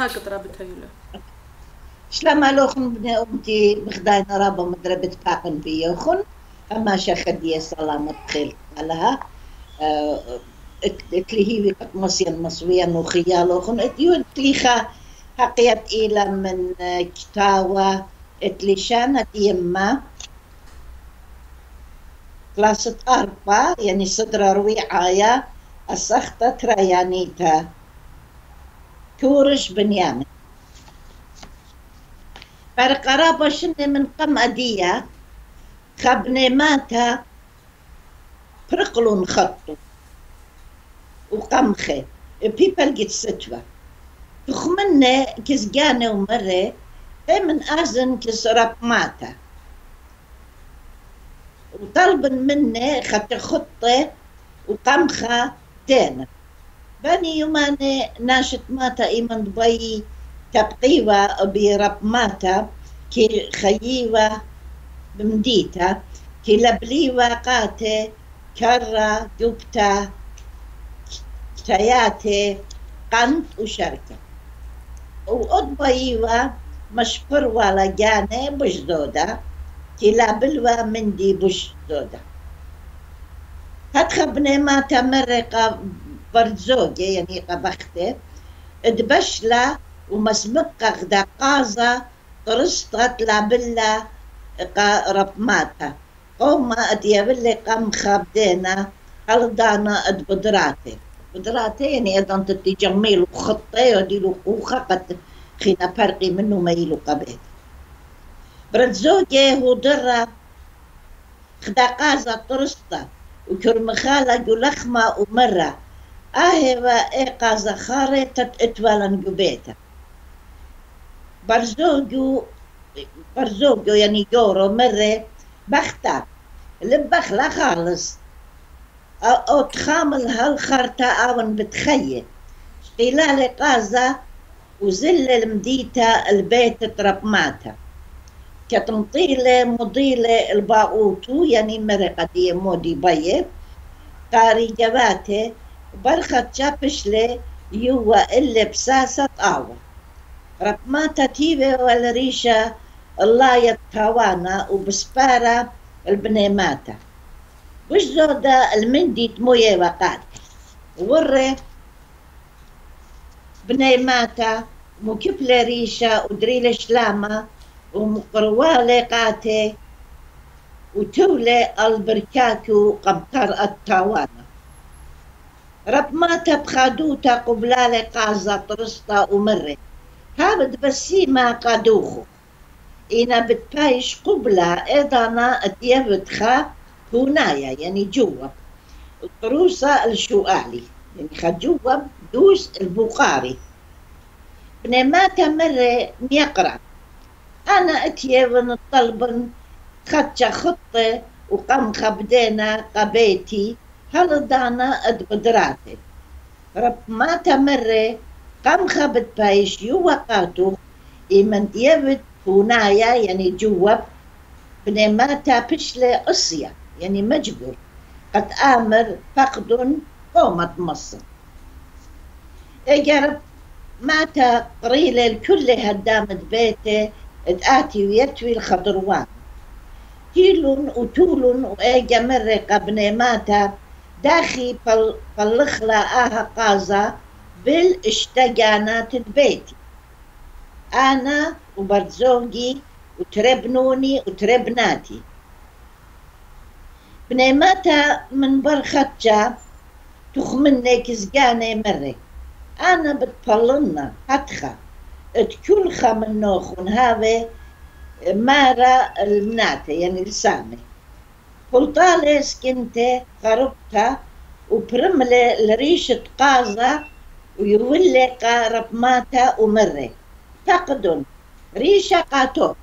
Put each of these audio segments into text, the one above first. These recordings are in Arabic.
هاك ضربتها يلا شلما لوخن بني أمتي بخداين رابا مضربت باقن بيوخن أما شخدية سلامة خيل لها اتلهي بقت مصيان مصويا وخيالوخن اتيو اتليخا حقيت إلى من كتاوة اتليشانة يما كلاسة أربعة يعني صدر رويعايا السخطة تريانيتا تورش بنيامن فرقرابة شنة من قم أدية خبني ماتا برقلون خطو وقمخي بيبل جت ستوى تخمني كزجاني ومري من أزن كسرق ماتا وطلب مني خط خطة وقمخة تانا بني يوماني ناشط ماتا إيمان دبي تبقيوة برب ماتا كي خييوة بمديتا كي لبليوة قاتي كرة جبتا تياتي قنت وشركة وأضبيوة مشبر ولا جاني بش زودة كي لابلوة مندي بش زودة هتخبني ماتا مرقة برزوجة يعني قبختي ادبشلا ومسمقة غدا قازة طرستت لابلا رب ماتا قوما اديابلي قم خابدينا هلدانا ادبدراتي بدراتي يعني ايضا تتجميل وخطي وديلو قوخة قد خينا فرقي منه ميلو قبيت برزوجة هو درة غدا قازة طرستة وكرمخالة جلخمة ومرة آهوا إيقاظة خارطة اتوالن جبيتا برزوجو يعني جورو مرة بختاب لبخلا خالص أو تخامل هالخرطة أون بتخيل خلال قازة وزل المديتا البيت تربماتا كتمطيلة مضيلة الباقوتو يعني مرة قدية مودي بيه قاري جباته برخة شابشلي يوا اللي بساسة طاوة ربما تتيبه والريشة الله يتوانا وبسبارة البنيماتا وش زودة المندي تمويه وقات وري بنيماتا مكفلة ريشة ودريلة شلامة ومقروالة قاتي وتولي البركاكو قمطر التوانا رب ما تبخادوتا قبلالي قازة طرستا ومرة هابد بسيما قادوخو إنا بتبايش قبلة إيضانا اتيبتخا تونايا يعني جوا الطروسة الشوالي يعني خجوا دوس البخاري بنيماتا مرة ميقرأ أنا اتيبن الطلبن خدشة خطة وقم خبدينا قبيتي هل دانا ادبدراتي رب ما تمري قم خبت بايش يوقاتو إيمن ديبت تونايا يعني جواب بنيماتا بشلي قصية يعني مجبور قد آمر فقد قومة مصر اجرب ماتا قريلة الكل هدامت بيته اتآتي ويتوي الخضروان تيلون وتولون وإيجا مرقة بنيماتا داخي بالخلا آها قازة بالاشتجانات بيتي أنا وبرزوجي وتربنوني وتربناتي بنيماتا من برختجا تخمني كزجاني مري أنا بتطلنا هتخا اتكلخا من نوخون هاوي مارا المناتة يعني لسامي قلطالي سكنتي خربتا وبرملي لريشة قازة ويولي قارب ماتا ومري فقدن ريشة قاتوكم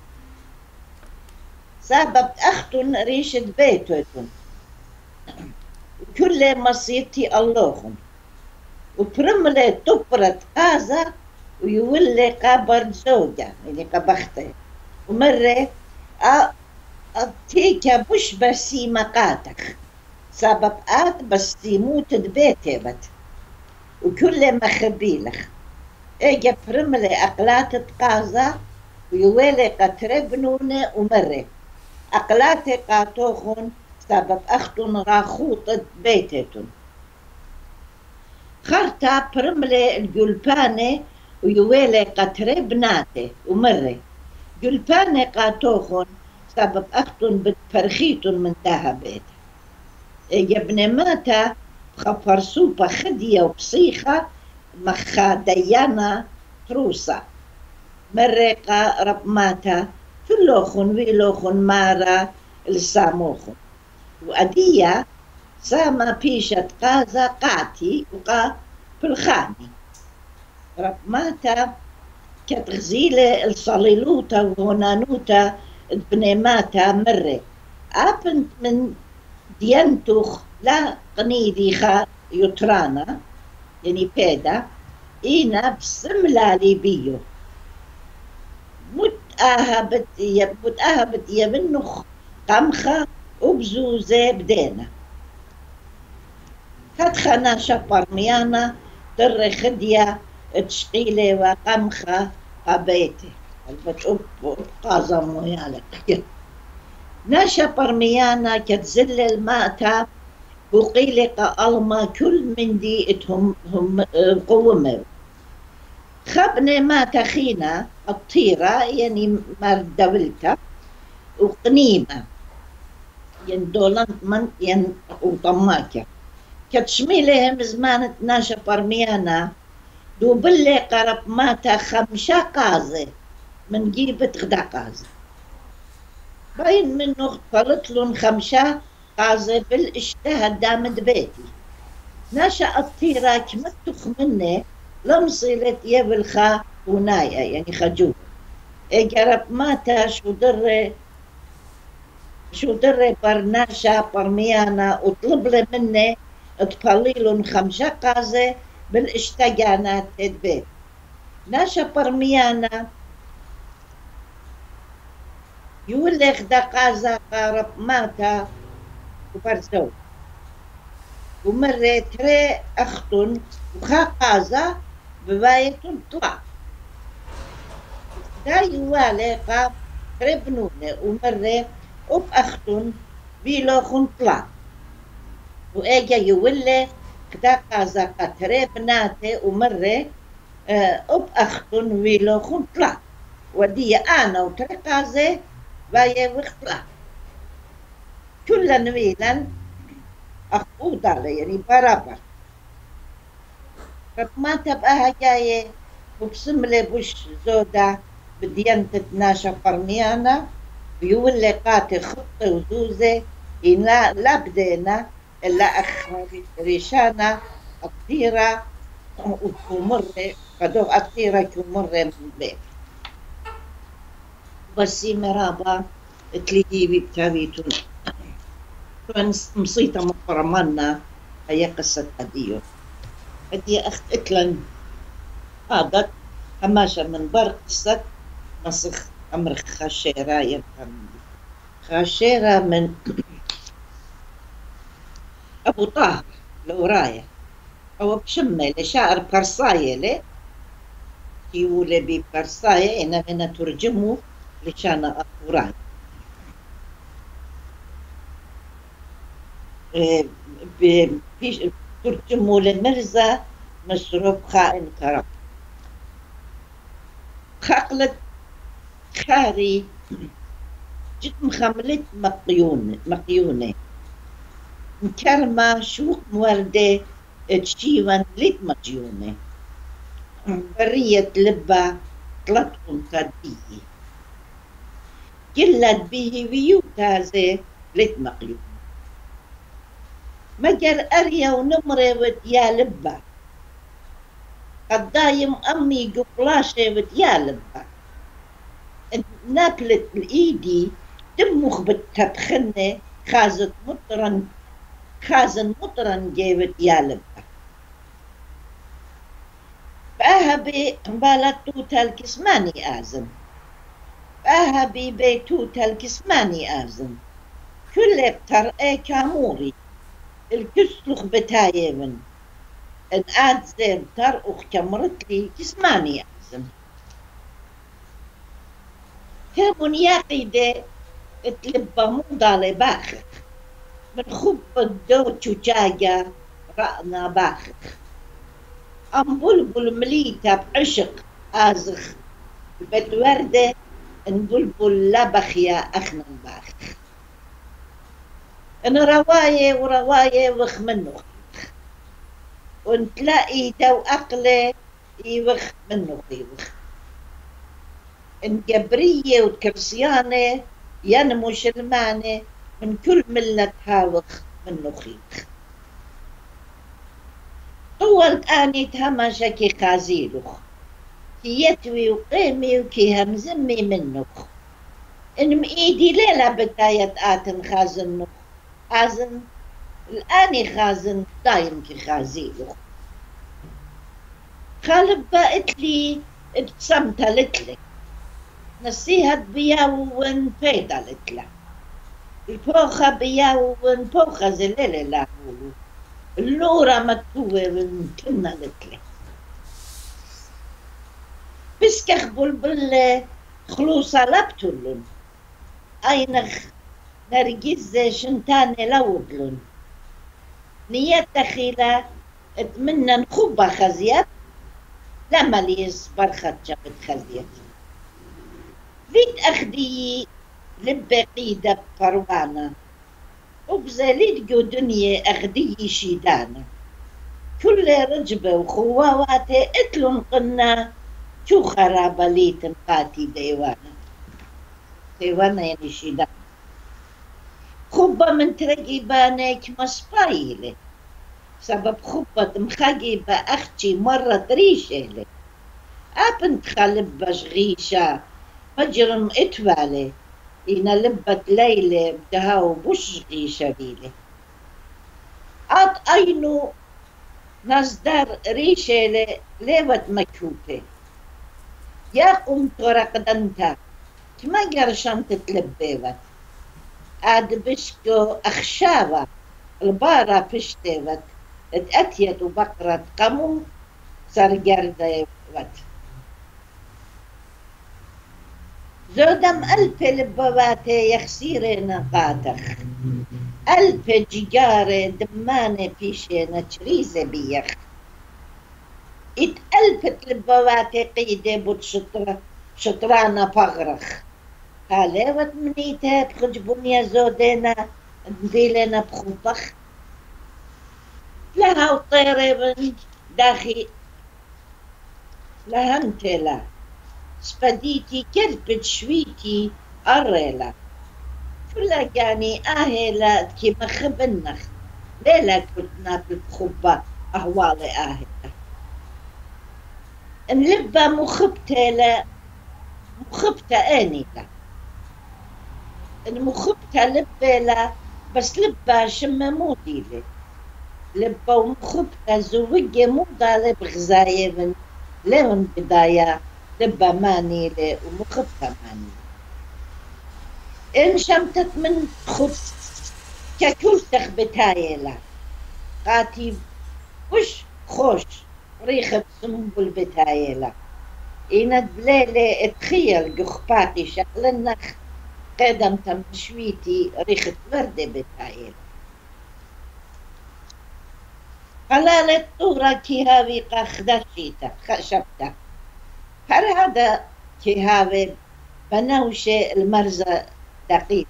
سبب أختن ريشة بيتوكم وكل مصيتي اللوخن وبرملي تبرت قازة ويولي قابر زوجة يعني قبختي ومرة أتيكا مش بسي مقاتك سبب بس تموت بيتي بت وكل ما خبيلخ اجا برملي أقلات قازا ويوالي قتري بنونة ومري أقلات قاتوخن سبب أختن راخوطة بيتتن خرطة برملي الجلبانة ويوالي قتري بناتي ومري جلبانة قاتوخن سبب أختن بتفرخيتن من تاها بيت اجا بنماتا خفرسوبة خدية وبصيخة مخا ديانا تروسا مرقة رب ماتا فلوخن ويلوخن مارا الساموخن وأدية ساما بيشة قازا قاتي وقا بالخاني رب ماتا كتغزيلة الصليلوتا وهنانوتا بنيماتا مرة أبنت من ديانتوخ لا قنيدي خا يترانا يعني بيدا إينا بسملالي بيو متأهبت يمنخ قمخة وبزوزة بدينا فتخنا شبر ميانا در خدية تشقيلة وقمخة قبيتي البت قازم ويالك ناشا برميانا كتزل الماتا وقيلق ألما كل من دي اتهم هم قوموا خبني ما تخينا الطيرة يعني مردولتا وقنيمة يعني دولان من يعني وطماكة كتشميلهم زمان ناشا برميانا دوبلي قرب ماتا خمشة قازة من جيبة غدا قازة باين منه طلت لهم خمشة قازة بالاشتهى دامد بيتي ناشا الطيرة كمتخ مني لمصيلت يبلخا توناية يعني خجوه اجرب ماتا شو دري برناشا برميانا وطلب لي مني تبليلون خمسة قازة بالاشتقانات البيت ناشا برميانا يولي خدا قازة قارب ماتا وبرزو ومرة تري أختن وخا قازة ببايتن طلع دا يوالي قاب تري بنونة ومرة أب أختن بيلوخن طلع وإجا يولي خدا قازة قتري بناتي ومرة أب أختن ويلوخن طلع ودي أنا وتري قازة باية وخطلع كلا نويلا أخوض علي يعني برابر ما تبقى جاية وبسملة بوش زودة بديانة ناشا فرميانا بيولي قاتي خطة وزوزة إنا لا بدينا إلا أخ ريشانا الطيرة ومرة قدو الطيرة كمرة من البيت بسي مرابا تليجيبي بتابيتون مصيطة مقرمانا هي قصة أديو أدي أخت إتلن هذا هماشة من بر قصة مسخ أمر خاشيرة يفهم خاشيرة من أبو طاهر الأوراية أو بشمة لشاعر برصاية لي يولي ببرصاية إنا من ترجمه لشانا أطوراية ترجموا لمرزا مسروب خائن كرم خاقلت خاري جد مخملت مقيونة مكرمة شوق موردة تشيوان ليت مجيونة برية لبا طلتكم تديه قلت به بيوتا زي ليت مقيونة مجر أريا ونمرة وديا لبا قد دايم أمي قبلاشة وديا لبا ناكلت الإيدي دمخ بالتبخنة خازن مطرن جيبت يا لبا فأهبي بالتوتا الكسماني آزم فأهبي بيتوتا الكسماني آزم كل بترقى كاموري الكسلخ بتايمن إن آد زين تر وكمرت لي جسماني أحسن كمون يقيدة تلبى موضة باخخ من خب الدو تشاجا رأنا باخخ أم بلبل مليتة بعشق آزخ بيت وردة إن بلبل لبخ يا أخنا باخخ إن رواية ورواية وخ منه ونتلاقي تو أقلة يوخ منه خيوخ إن جبرية وكرسيانة ينمو شلمانة من كل ملة هاوخ منه خيوخ طول آني تهمشا كي خازيلوخ كي يتوي وقيمي وكي همزمي منه إن مإيدي ليلة بداية آتن خازنه خازن الآني خازن دايم كي خازيلوخ خالب بقتلي ابتسمت لتلك نسيها بياون فيدا لتلا البوخة بياون بوخة زلالة لاهولو اللورة مكتوبة من كنا لتلا بسكخ بلبل خلوصة لابتولن أينخ نرجز شنتاني لودلن نيات دخيلة اتمنى نخبة خزيات لما ليس برخة جبت خزيات فيت أخدي لبقيدة بفروانة وبزاليت جو دنيا أخدي شيدانة كل رجبة وخواتي اتلن قلنا شو خرابة ليت نقاتي ديوانا ديوانا يعني شيدانة خبة من ترقيبانك مصبايلة سبب خبة مخاقبة أختي مرة ريشة أبنت خالب بشغيشة مجرم إتوالي إنا لبت ليلة بدهاو بشغي شبيلة أط أينو نصدر ريشة ليوت مكوبة يا قم تورق دنتا كما قرشان تتلبيوت آد بشكو أخشاوة البارة بشتيوت اتأتيت وبقرة قمو سرقردة وت زودم ألف لبواتي يخسيرين قاتخ ألف جيجارة دمانة فيشينا تشريزة بيخ ألفت لبواتي قيدة بود شطرانة فغرخ هاليوت منيتها بخجبون يا زودينا نديلنا بخوبخ لها وطيرة من داخي لها انتلا سبديتي كربت شويتي أريلا كلا يعني آهلا كما خبنخ ليلا كنتنا بالخبة أهوالي آهلا نلبى مخبتة مخبتة آنيلا المخبتة لبة بس لبة شممودي لبة ومخبتة زوجة موضة بغزاية لون بداية لبة مانيلة ومخبتة مانيلة إن شمتت من خب ككل تخبتايلة قاتي وش خوش ريخة سنبل بتايلة إند بليلة اتخيل جخباتي شغلنخ قدم تمشويتي ريخة وردة بتايلة قلالة طورة كيهاوي قاخدشيتا خشبتا هر هذا كيهاوي بنوشة المرزة دقيقة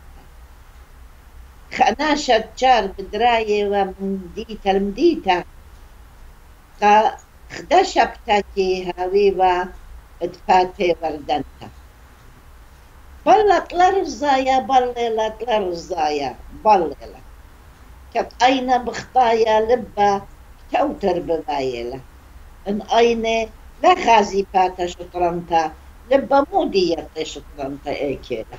خناشة جار بدراية ومديتا المديتا خدشبتا كيهاوي واتفاتي وردنتا بلت لرزايا بللت لرزايا بللت كت أين بخطايا لبا توتر ببايلة إن أين لا خازي باتا شطرنتا لبا مودية شطرنتا إيكيلا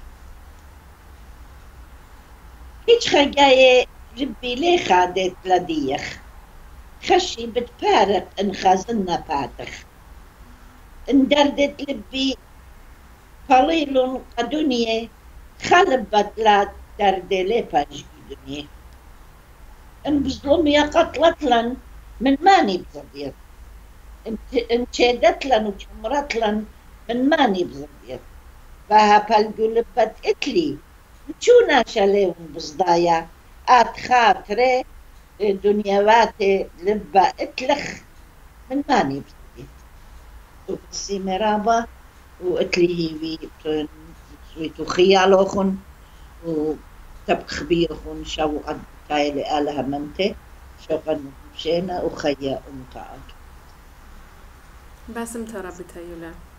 هيج خجاية ربي لي خادت لديخ خشي بتفارق إن خازنا باتخ إن دردت لبي قليل قدنيا خلبت لا درد لي فاجي دنيا إن بظلم يا قتلتلن من ماني بزبيت انشدت لن وشمرت لن من ماني بزبيت بها بالقلبت اتلي شونا شاليهم بصدايا آت خاطري دنيواتي لبا اتلخ من ماني بزبيت وبسي مرابا واتلي هيوي سويتو خيالوخن وتبخ بيخن شو قد تايلي آلها منتي شو قد مقبشينا وخيا أمتعك باسم ترى بتايولا